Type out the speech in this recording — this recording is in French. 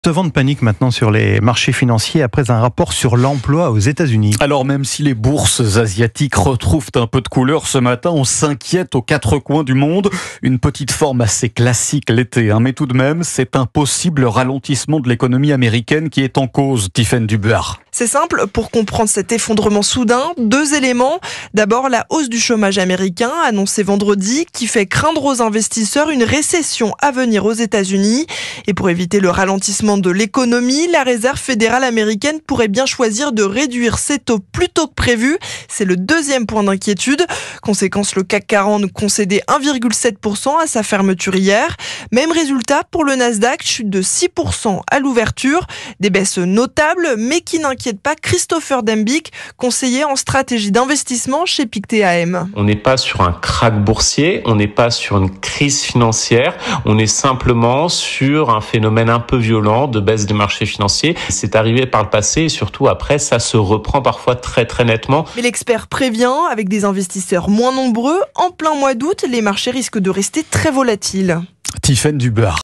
Ce vent de panique maintenant sur les marchés financiers après un rapport sur l'emploi aux États-Unis. Alors même si les bourses asiatiques retrouvent un peu de couleur ce matin, on s'inquiète aux quatre coins du monde. Une petite forme assez classique l'été, mais tout de même, c'est un possible ralentissement de l'économie américaine qui est en cause, Tiffaine Dubuart. C'est simple, pour comprendre cet effondrement soudain, deux éléments. D'abord, la hausse du chômage américain, annoncée vendredi, qui fait craindre aux investisseurs une récession à venir aux États-Unis. Et pour éviter le ralentissement de l'économie, la Réserve fédérale américaine pourrait bien choisir de réduire ses taux plus tôt que prévu. C'est le deuxième point d'inquiétude. Conséquence, le CAC 40 concédait 1,7% à sa fermeture hier. Même résultat pour le Nasdaq, chute de 6% à l'ouverture. Des baisses notables, mais qui n'inquiètent pas Christopher Dembick, conseiller en stratégie d'investissement chez Pictet AM. On n'est pas sur un krach boursier, on n'est pas sur une crise financière, on est simplement sur un phénomène un peu violent de baisse des marchés financiers. C'est arrivé par le passé et surtout après, ça se reprend parfois très très nettement. Mais l'expert prévient, avec des investisseurs moins nombreux, en plein mois d'août, les marchés risquent de rester très volatiles. Tiffaine Dubuart.